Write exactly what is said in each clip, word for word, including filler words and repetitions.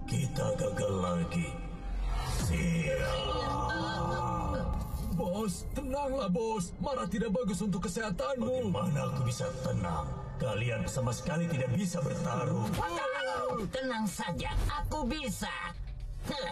Kita gagal lagi. Siap. Bos, tenanglah bos. Marah tidak bagus untuk kesehatanmu. Bagaimana aku bisa tenang? Kalian sama sekali tidak bisa bertarung. Oh, tenang saja, aku bisa. Ah,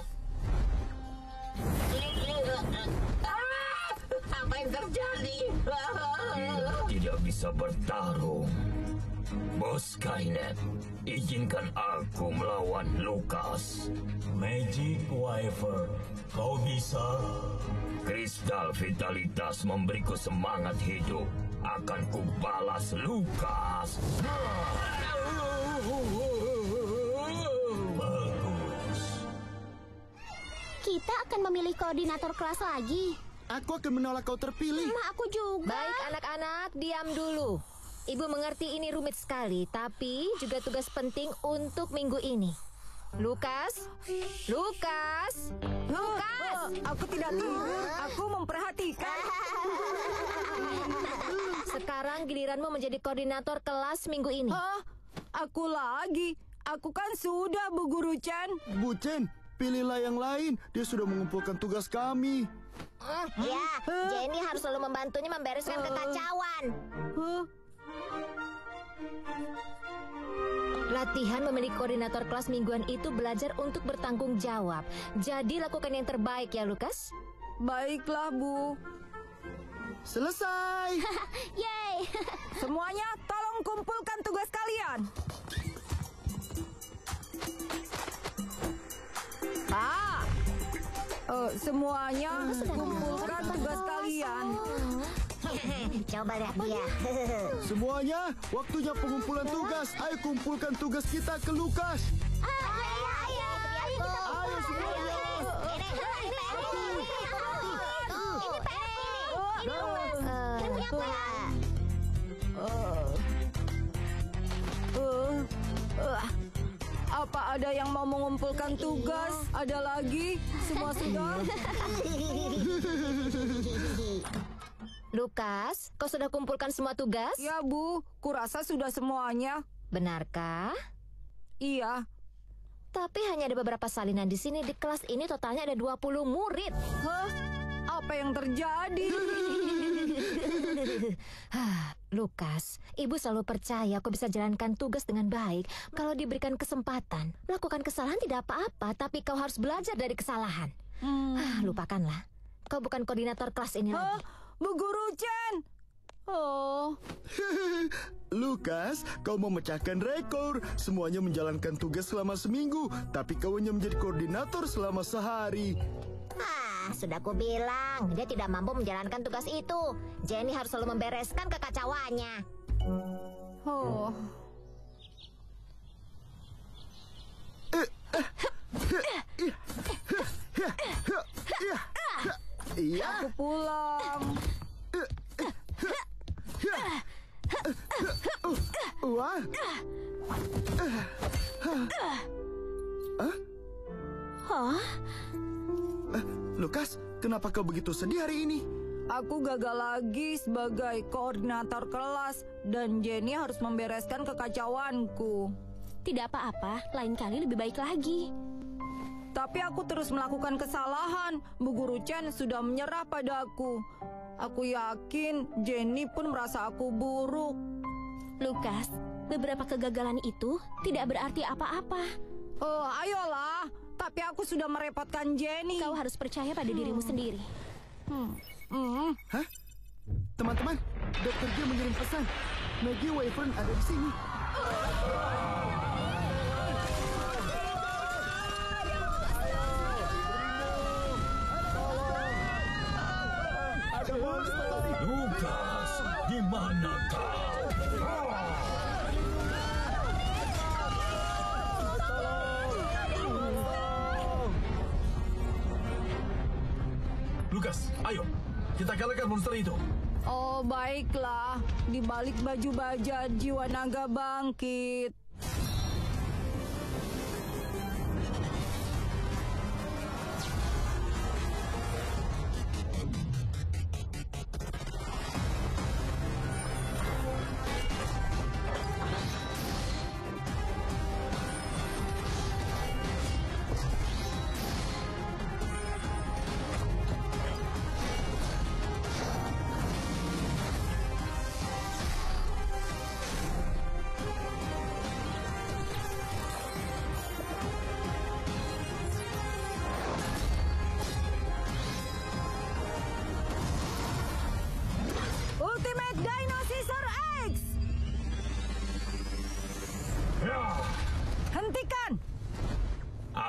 apa yang terjadi? Kita tidak bisa bertarung. Bos Skynet, izinkan aku melawan Lucas. Magic Wyvern, kau bisa? Kristal vitalitas memberiku semangat hidup. Akan kubalas Lucas. Bagus. Kita akan memilih koordinator kelas lagi. Aku akan menolak kau terpilih. Ma, aku juga. Baik anak-anak, diam dulu. Ibu mengerti ini rumit sekali, tapi juga tugas penting untuk minggu ini. Lukas, Lukas, Lukas. Aku tidak tidur, aku memperhatikan. Sekarang giliranmu menjadi koordinator kelas minggu ini. Hah? Aku lagi? Aku kan sudah, Bu Guru Chen. Bu Chen, pilihlah yang lain. Dia sudah mengumpulkan tugas kami. Hmm, ya, Jenny harus selalu membantunya membereskan kekacauan. Huh? Latihan memiliki koordinator kelas mingguan itu belajar untuk bertanggung jawab. Jadi lakukan yang terbaik ya, Lukas. Baiklah, Bu. Selesai. Yeay. Semuanya tolong kumpulkan tugas kalian. Ah, uh, semuanya kumpulkan tugas kalian. Coba lihat dia. Semuanya, waktunya pengumpulan tugas. Ayo kumpulkan tugas kita ke Lucas. Ayo, ayo, ayo, Ayo semuanya. Uh, uh, apa ada yang mau mengumpulkan tugas? Ada lagi? Semua sudah? Lukas, kau sudah kumpulkan semua tugas? Ya, Bu. Kurasa sudah semuanya. Benarkah? Iya. Tapi hanya ada beberapa salinan di sini. Di kelas ini totalnya ada dua puluh murid. Hah? Apa yang terjadi? Lukas, ibu selalu percaya kau bisa jalankan tugas dengan baik kalau diberikan kesempatan. Melakukan kesalahan tidak apa-apa, tapi kau harus belajar dari kesalahan. Hmm. Ah, lupakanlah. Kau bukan koordinator kelas ini Hah? lagi. Bu Guru Chen. Oh. Lucas, kau memecahkan rekor. Semuanya menjalankan tugas selama seminggu, tapi kau hanya menjadi koordinator selama sehari. Ah, sudah kubilang, dia tidak mampu menjalankan tugas itu. Jenny harus selalu membereskan kekacauannya. Oh. Iya. Aku pulang. Wah. Hah? Lucas, kenapa kau begitu sedih hari ini? Aku gagal lagi sebagai koordinator kelas dan Jenny harus membereskan kekacauanku. Tidak apa-apa, lain kali lebih baik lagi. Tapi aku terus melakukan kesalahan. Bu Guru Chen sudah menyerah padaku. Aku yakin Jenny pun merasa aku buruk. Lukas, beberapa kegagalan itu tidak berarti apa-apa. Oh, ayolah. Tapi aku sudah merepotkan Jenny. Kau harus percaya pada dirimu sendiri. Hmm. Hmm. Hah? Teman-teman, Dokter G mengirim pesan. Maggie Wyvern ada di sini. Lucas, di mana kau? Lucas, ayo, kita kalahkan monster itu. Oh, baiklah. Di balik baju baja jiwa naga bangkit.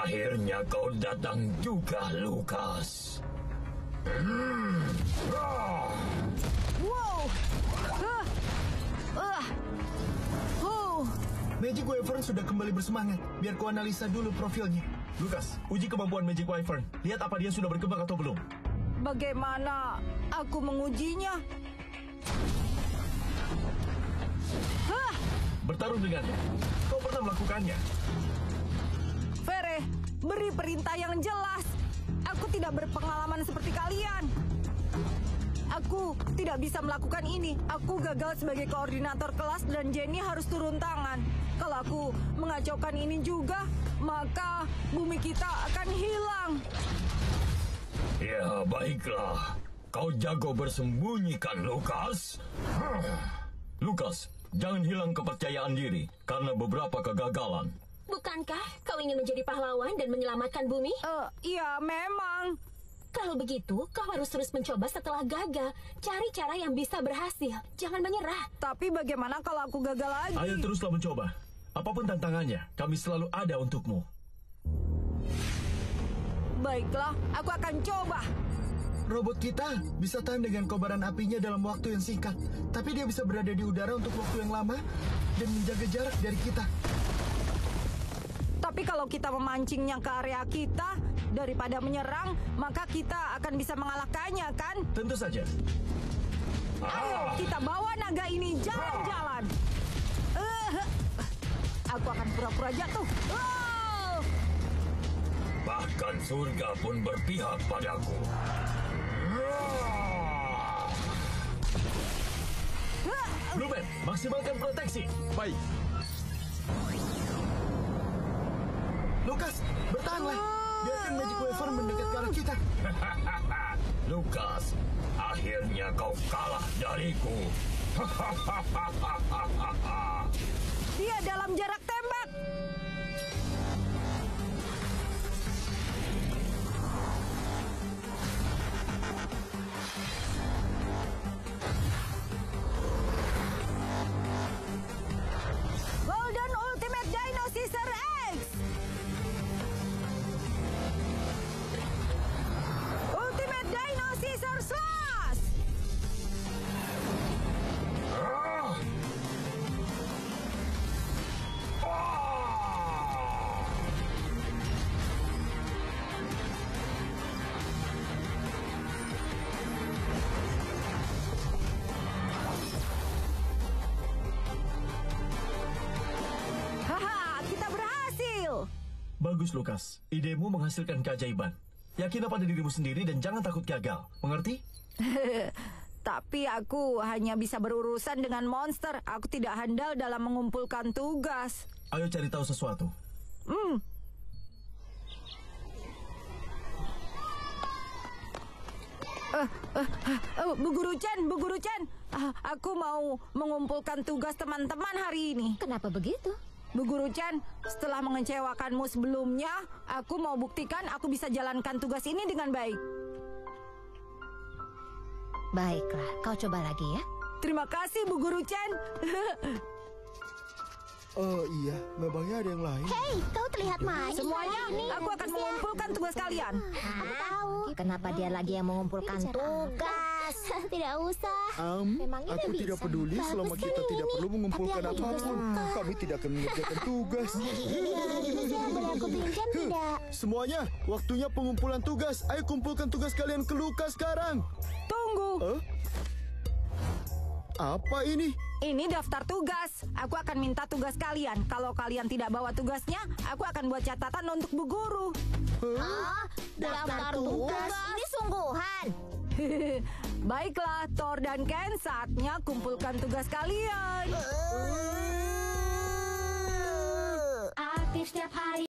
Akhirnya kau datang juga, Lukas. Hmm. Ah. Wow. Ah. Ah. Oh. Magic Wyvern sudah kembali bersemangat. Biar ku analisa dulu profilnya. Lukas, uji kemampuan Magic Wyvern. Lihat apa dia sudah berkembang atau belum. Bagaimana aku mengujinya? Hah! Bertarung dengannya. Kau pernah melakukannya. Vere, beri perintah yang jelas. Aku tidak berpengalaman seperti kalian. Aku tidak bisa melakukan ini. Aku gagal sebagai koordinator kelas dan Jenny harus turun tangan. Kalau aku mengacaukan ini juga, maka bumi kita akan hilang. Ya, baiklah. Kau jago bersembunyi kan, Lukas? Lukas, jangan hilang kepercayaan diri karena beberapa kegagalan. Bukankah kau ingin menjadi pahlawan dan menyelamatkan bumi? Eh, iya, memang. Kalau begitu, kau harus terus mencoba setelah gagal. Cari cara yang bisa berhasil. Jangan menyerah. Tapi bagaimana kalau aku gagal lagi? Ayo teruslah mencoba. Apapun tantangannya, kami selalu ada untukmu. Baiklah, aku akan coba. Robot kita bisa tahan dengan kobaran apinya dalam waktu yang singkat. Tapi dia bisa berada di udara untuk waktu yang lama dan menjaga jarak dari kita. Tapi kalau kita memancingnya ke area kita, daripada menyerang, maka kita akan bisa mengalahkannya, kan? Tentu saja. Ayo, kita bawa naga ini jalan-jalan. Uh, aku akan pura-pura jatuh. Oh! Bahkan surga pun berpihak padaku. Blueman, maksimalkan proteksi. Baik. Lukas, bertahanlah. Biarkan Magic Wyvern mendekat ke arah kita. Lukas, akhirnya kau kalah dariku. Dia dalam jarak tembak. Golden Ultimate Dino Caesar X. Ultimate Dino Caesar Slash. Ah! Ah! Haha, kita berhasil. Bagus, Lukas. Idemu menghasilkan keajaiban. Yakinlah pada dirimu sendiri dan jangan takut gagal. Mengerti? Tapi aku hanya bisa berurusan dengan monster. Aku tidak handal dalam mengumpulkan tugas. Ayo cari tahu sesuatu. Hmm. Uh, uh, uh, uh, Bu Guru Chen, Bu Guru Chen, uh, aku mau mengumpulkan tugas teman-teman hari ini. Kenapa begitu? Bu Guru Chen, setelah mengecewakanmu sebelumnya, aku mau buktikan aku bisa jalankan tugas ini dengan baik. Baiklah, kau coba lagi ya. Terima kasih, Bu Guru Chen. Oh iya, memangnya ada yang lain? Hei, kau terlihat manis. Semuanya, aku akan mengumpulkan tugas kalian. Aku tahu. Kenapa dia lagi yang mengumpulkan tugas? Tidak usah. Am, Memangnya aku dia tidak bisa? peduli Bagus selama kan kita ini? tidak perlu mengumpulkan Tapi aku juga apapun. suka. Kami tidak akan mengerjakan tugas. Bisa, boleh aku pinjam tidak? Semuanya, waktunya pengumpulan tugas. Ayo kumpulkan tugas kalian ke Lukas sekarang. Tunggu. Hah? Apa ini? Ini daftar tugas. Aku akan minta tugas kalian. Kalau kalian tidak bawa tugasnya, aku akan buat catatan untuk Bu Guru. Ah, daftar tugas. Ini sungguhan. Baiklah, Thor dan Ken, saatnya kumpulkan tugas kalian. Aktif setiap hari.